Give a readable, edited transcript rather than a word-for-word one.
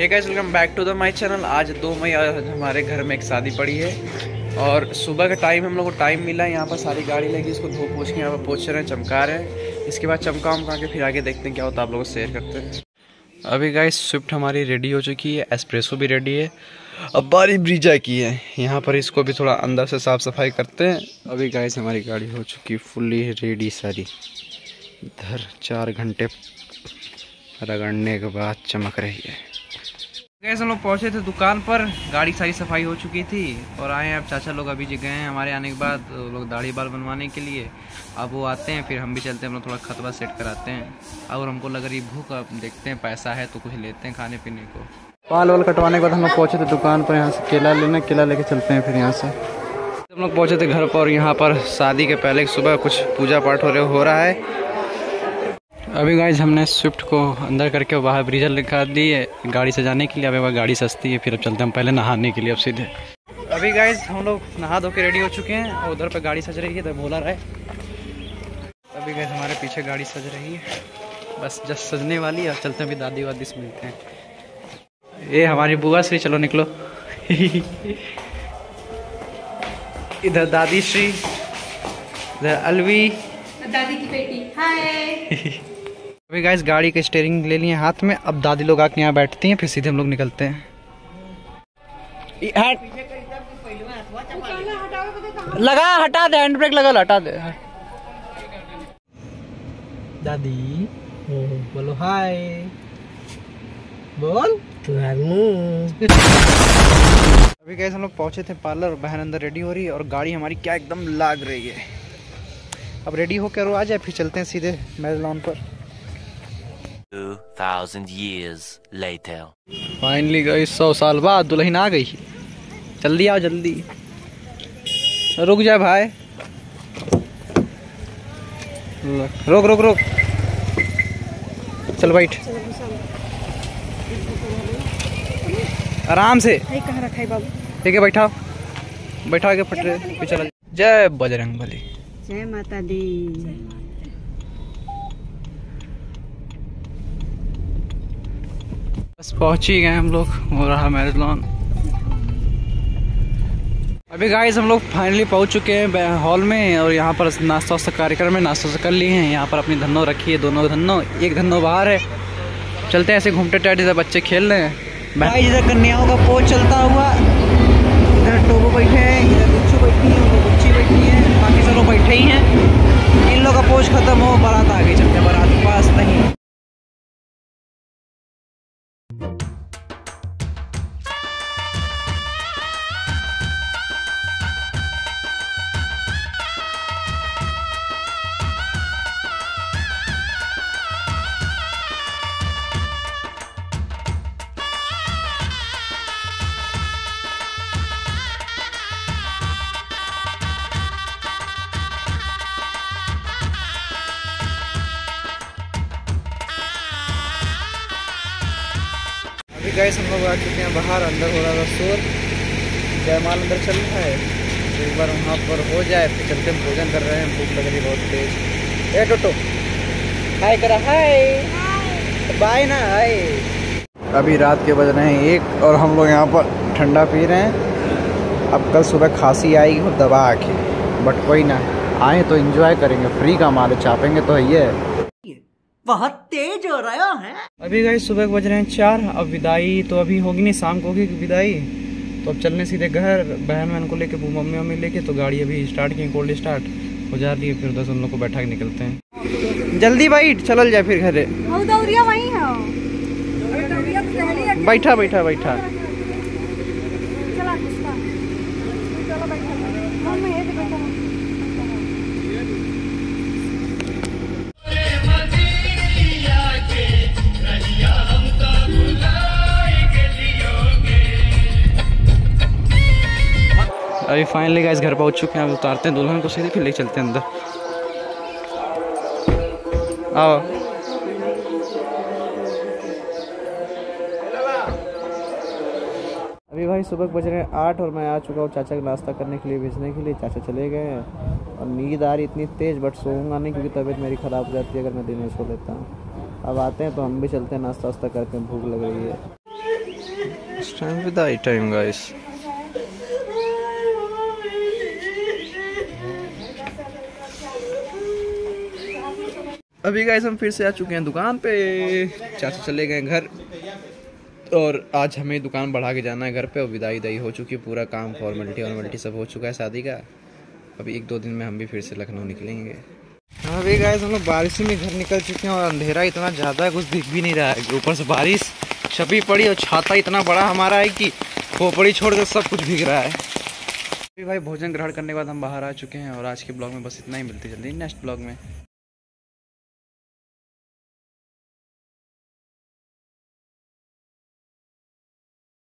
Hey guys, welcome back to the my channel. आज 2 मई हमारे घर में एक शादी पड़ी है और सुबह का टाइम हम लोग को टाइम मिला है। यहाँ पर सारी गाड़ी लगी, इसको धो पोछ के यहाँ पर पोछ रहे हैं, चमका रहे हैं। इसके बाद चमका उमका के फिर आगे देखते हैं क्या होता है, आप लोगों को शेयर करते हैं। अभी गाइस स्विफ्ट हमारी रेडी हो चुकी है, एस्प्रेसो भी रेडी है, अब बारी ब्रीजा की है। यहाँ पर इसको भी थोड़ा अंदर से साफ़ सफाई करते हैं। अभी गाइस हमारी गाड़ी हो चुकी फुल्ली रेडी सारी। इधर 4 घंटे रगड़ने के बाद चमक रही है। गैस हम लोग पहुँचे थे दुकान पर, गाड़ी सारी सफाई हो चुकी थी और आए हैं। अब चाचा लोग अभी जी गए हैं हमारे आने के बाद, लोग दाढ़ी बाल बनवाने के लिए। अब वो आते हैं फिर हम भी चलते हैं, हम लोग थोड़ा खतबा सेट कराते हैं। और हमको लग रही भूख, अब देखते हैं पैसा है तो कुछ लेते हैं खाने पीने को। बाल वाल कटवाने के बाद हम लोग पहुँचे थे दुकान पर, यहाँ से केला लेना, केला लेके चलते हैं फिर यहाँ से। हम लोग पहुँचे थे घर पर, यहाँ पर शादी के पहले सुबह कुछ पूजा पाठ हो रहा है। अभी गाइज हमने स्विफ्ट को अंदर करके बाहर ब्रीजर लिखा दी है गाड़ी सजाने के लिए। अभी वह गाड़ी सस्ती है, फिर अब चलते हैं हम पहले नहाने के लिए अब सीधे। अभी गाइज हम लोग नहा धो के रेडी हो चुके हैं और उधर पे गाड़ी सज रही है, तो बोला रहा है। अभी गाइज हमारे पीछे गाड़ी सज रही है, बस जस्ट सजने वाली है। अब चलते हैं अभी दादी वादी से मिलते हैं। ये हमारी बुआ श्री, चलो निकलो। इधर दादी श्री, इधर अलवी दादी की बेटी। हाय। अभी गाइस गाड़ी के स्टीयरिंग ले लिए हाथ में, अब दादी लोग आके यहाँ बैठती हैं, फिर सीधे हम लोग निकलते हैं। लगा, हटा दे, हैंड ब्रेक लगा, हटा दे। दादी बोलो हाय, बोल। अभी गाइस हम लोग पहुंचे थे पार्लर और बहन अंदर रेडी हो रही है और गाड़ी हमारी क्या एकदम लाग रही है। अब रेडी होकर आ जाए, फिर चलते हैं सीधे मैरिज लॉन पर। 2000 years later. फाइनली गई 100 साल बाद दुल्हन आ गई। जल्दी आओ जल्दी, रुक जा भाई, रोक रोक रोक, चल बैठ आराम से। कहाँ रखा है बाबू? ठीक है, बैठाओ बैठा के पटरे पे चला। जय बजरंगबली। जय माता दी। बस पहुंच ही गए हम लोग, हो रहा मैरिज लॉन। अभी गाइस हम लोग फाइनली पहुंच चुके हैं हॉल में और यहाँ पर नाश्ता वास्ता कार्यक्रम में नाश्ता कर लिए हैं। यहाँ पर अपनी धन्नो रखी है, दोनों धन्नो, एक धन्नो बाहर है। चलते हैं ऐसे घूमते टहलते, इधर बच्चे खेल रहे हैं। भाई इधर कन्याओं का पोज चलता हुआ, इधर टोबो बैठे हैं, इधर गुच्चू बैठी है, उधर गुच्ची बैठी है, बाकी सब लोग बैठे ही हैं। इन लोग का पोज खत्म हो, बारात आ गई, चलते बारात के पास नहीं। गैस हम लोग आ चुके हैं बाहर, अंदर हो रहा था शोर, जयमाल अंदर चल रहा है। तो एक बार वहाँ पर हो जाए फिर चलते हम भोजन कर रहे हैं, भूख लग रही बहुत तेज। ए टोटो हाय करा, हाय बाय ना, हाय। अभी रात के बज रहे हैं 1 और हम लोग यहाँ पर ठंडा पी रहे हैं। अब कल सुबह खांसी आएगी और दवा आके, बट कोई ना, आए तो एंजॉय करेंगे, फ्री का माल चापेंगे तो है। बहुत तेज हो रहा है। अभी गाइस सुबह बज रहे हैं 4। अब विदाई तो अभी होगी नहीं, शाम को होगी विदाई। तो अब चलने सीधे घर, बहन को लेके, मम्मी लेके। तो गाड़ी अभी स्टार्ट की, कोल्ड स्टार्ट हो जा रही है, फिर उधर से उन लोग को बैठा के निकलते हैं। जल्दी बैठ, चलल जाए फिर घरे। वहीं है, बैठा बैठा बैठा। अभी फाइनली गाइस घर पहुंच चुके हैं। अब उतारते हैं दुल्हन को सीधे, फिर ले चलते हैं अंदर। आओ अभी भाई सुबह बज रहे हैं 8 और मैं आ चुका हूँ चाचा का नाश्ता करने के लिए, भेजने के लिए। चाचा चले गए हैं और नींद आ रही इतनी तेज़, बट सोऊंगा नहीं क्योंकि तबीयत मेरी ख़राब हो जाती है अगर मैं दिन में सो लेता हूँ। अब आते हैं तो हम भी चलते हैं, नाश्ता वास्ता करते हैं, भूख लग रही है। टाइम विदाई टाइम गाइस। अभी गाइस हम फिर से आ चुके हैं दुकान पे। चाचा चले गए घर और आज हमें दुकान बढ़ा के जाना है घर पे। और विदाई हो चुकी है, पूरा काम फॉर्मेलिटी सब हो चुका है शादी का। अभी 1-2 दिन में हम भी फिर से लखनऊ निकलेंगे। अभी गाइस हम लोग बारिश में घर निकल चुके हैं और अंधेरा इतना ज़्यादा है कुछ दिख भी नहीं रहा है। ऊपर से बारिश छपी पड़ी और छाता इतना बड़ा हमारा है कि खोपड़ी छोड़ कर सब कुछ भीग रहा है। अभी भाई भोजन ग्रहण करने के बाद हम बाहर आ चुके हैं और आज के ब्लॉग में बस इतना ही। मिलते जल्दी नेक्स्ट ब्लॉग में।